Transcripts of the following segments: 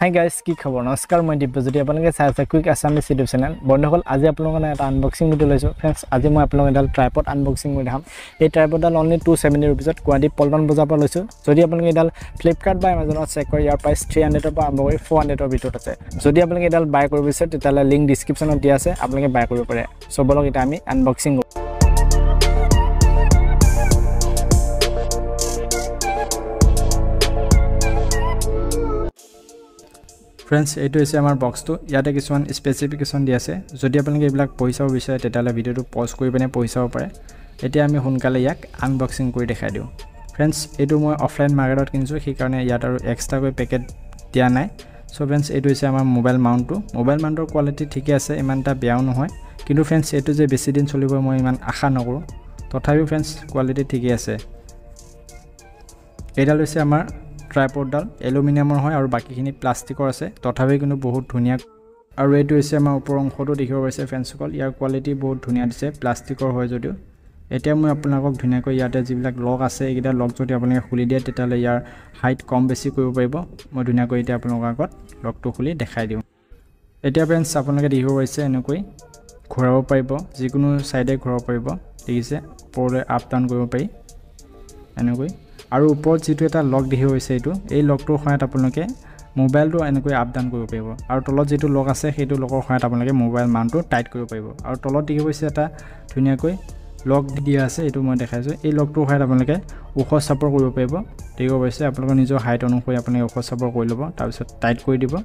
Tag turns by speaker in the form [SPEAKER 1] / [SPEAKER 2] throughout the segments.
[SPEAKER 1] Hi guys, কি খবৰ নমস্কাৰ মই দিব্যজ্যোতি আপোনালোকে চাই আছে কুইক আছামিজ ইউটিউব চেনেল বন্ধুসকল আজি আপোনালোকৰ কাৰণে এটা আনবক্সিং ভিডিও লৈছো फ्रेंड्स আজি মই আপোনালোকক এডাল ট্ৰাইপড আনবক্সিং কৰি দেখাম এই ট্ৰাইপডডাল অনলি 270 रुपीसত গুৱাহাটী পল্টন বজাৰ পৰা লৈছো যদি আপোনালোকে এডাল ফ্লিপকাৰ্ট বা এমাজনত চেক কৰি ইয়াৰ প্ৰাইস 300 ৰ পৰা আৰম্ভ কৰি 400 ৰ ভিতৰত আছে যদি আপোনালোকে এডাল বাই কৰিব বিচাৰে তেতিয়ালে লিংক ডেসক্ৰিপচনত দিয়া আছে আপোনালোকে বাই কৰিব পাৰে সো বলক এটা আমি আনবক্সিং फ्रेंड्स एटो इसे आमार बॉक्स तो याते किछुमान स्पेसिफिकेशन दि आछे जदि आपनलोके एबिलाक पइसाओ बिचारे तेताले भिडिओটো पॉज কৰি পিনে পইচাও পারে এতিয়া আমি হুনকালে ইয়াক আনবক্সিং কৰি দেখাই দিও फ्रेंड्स एटो মই অফলাইন মাৰ্কেটত কিনছো সেই কাৰণে ইয়াত আৰু এক্সট্ৰা কৈ পেকেট দিয়া নাই সো फ्रेंड्स एटो इसे आमार মোবাইল মাউন্টৰ কোৱালিটি ঠিকে আছে ইমানটা বেয়াও নহয় কিন্তু फ्रेंड्स एटो যে বেছি দিন চলিব মই ইমান আশা নকৰো তথাপিও फ्रेंड्स কোৱালিটি ঠিকে আছে এডাল হৈছে আমাৰ ট্ৰাইপডডাল এলুমিনিয়ামৰ হয় আৰু বাকিখিনি প্লাষ্টিকৰ আছে তথাপি কিন্তু বহুত ধুনিয়া আৰু এটো হৈছে আমাৰ ওপৰ অংশটো দেখিব পাইছে ফ্ৰেন্ডসকল ইয়াৰ কোৱালিটি বহুত ধুনিয়া দিছে প্লাষ্টিকৰ হয় যদিও এতিয়া মই আপোনালোকক ধুনিয়াকৈ ইয়াতে যিবিলাক লক আছে এইটা লক যদি আপোনালোকে খুলি দিয়ে তেতিয়ালে ইয়াৰ হাইট কম বেছি কৰিব পাৰিব মই ধুনিয়াকৈ এতিয়া আপোনালোকৰ আগত লকটো খুলি দেখাই দিও এতিয়া फ्रेंड्स আপোনালোকে দেখিব পাইছে এনেকৈ ঘূৰাব পাৰিব যিকোনো সাইডে ঘূৰাব পাৰিব দেখিছে ওপৰলৈ আপ ডাউন কৰিব পাৰি এনেকৈ আৰু ওপৰত যেটো এটা লক দিহি হৈছে এটো এই লকটোৰ সহায়ত আপোনালোকে মোবাইলটো এনেকৈ আপ ডাউন কৰিব পাৰিব আৰু তলত যেটো লক আছে সেইটো লকৰ সহায়ত আপোনালোকে মোবাইল মাউন্টটো টাইট কৰিব পাৰিব আৰু তলত দেখি হৈছে এটা ধুনিয়াকৈ লক দিয়া আছে এটো মই দেখাইছো এই লকটোৰ সহায়ত আপোনালোকে ওখ চাপৰ কৰিব পাৰিব দেখিব পাইছে আপোনালোকৰ নিজৰ হাইট অনুসৰি আপোনালোকে ওখ চাপৰ কৰি ল'ব তাৰ পিছত টাইট কৰি দিব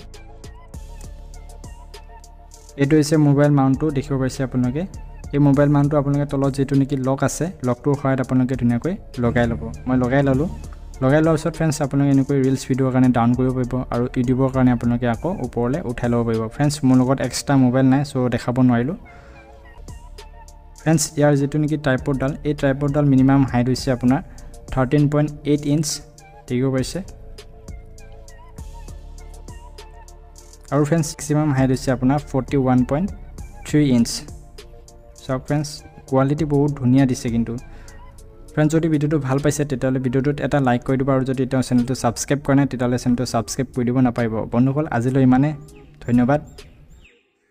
[SPEAKER 1] এটো হৈছে মোবাইল মাউন্টটো দেখিব পাইছে আপোনালোকে এই মোবাইল মাউন্টটো আপোনালোকে তলত যেটো নেকি লক আছে লকটোৰ সহায়ত আপোনালোকে ধুনিয়াকৈ লগাই ল'ব মই লগাই ললো লগাই লোৱাৰ পিছত फ्रेंड्स আপোনালোকে এনেকৈ ৰিলছ ভিডিওৰ কাৰণে ডাউন কৰিব পাৰিব আৰু ইউটিউবৰ কাৰণে আপোনালোকে আকৌ ওপৰলৈ উঠাই ল'ব পাৰিব फ्रेंड्स মোৰ লগত এক্সট্ৰা মোবাইল নাই সো দেখাব নোৱাৰিলো फ्रेंड्स ইয়াৰ যেটো নেকি ট্ৰাইপডডাল এই ট্ৰাইপডডাল মিনিমাম হাইট হৈছে আপোনাৰ 13.8 ইঞ্চ দেখিব পাইছে আৰু फ्रेंड्स मैक्सिमाम हाइट হৈছে আপোনাৰ 41.3 ইঞ্চ সো फ्रेंड्स কোৱালিটি বহুত ধুনিয়া দিছে কিন্তু फ्रेंड्स যদি ভিডিওটো ভাল পাইছে তেতিয়ালে ভিডিওটোত এটা লাইক কৰি দিব আৰু যদি এটা চেনেলটো সাবস্ক্ৰাইব কৰা নাই তেতিয়ালে চেনেলটো সাবস্ক্ৰাইব কৰি দিব নাপাইব বন্ধুসকল আজিলৈ ইমানে ধন্যবাদ